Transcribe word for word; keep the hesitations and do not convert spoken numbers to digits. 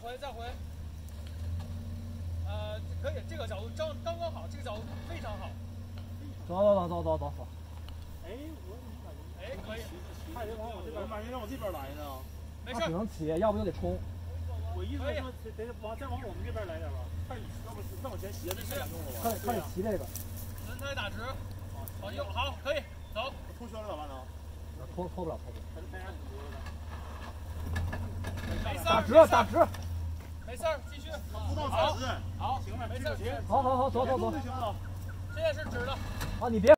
回再回。呃，可以，这个角度正刚刚好，这个角度非常好。 走走走走走走走。 哎，我哎可以， 他也往我这边，我感觉让我这边来呢。 没事。 他只能骑，要不就得冲。 我意思是说，得得往再往我们这边来点吧。看你要不再往前斜着太严重了吧？ 看看你骑这个。 轮胎打直。好，右好，可以走。 脱圈了咋办呢？ 脱脱不了，脱不了。 还是胎压挺多的。 没事。 打直打直。 没事，继续。 不到打直。 好，行了，没事。 好好好，走走走。 现在是直的。 啊，你别。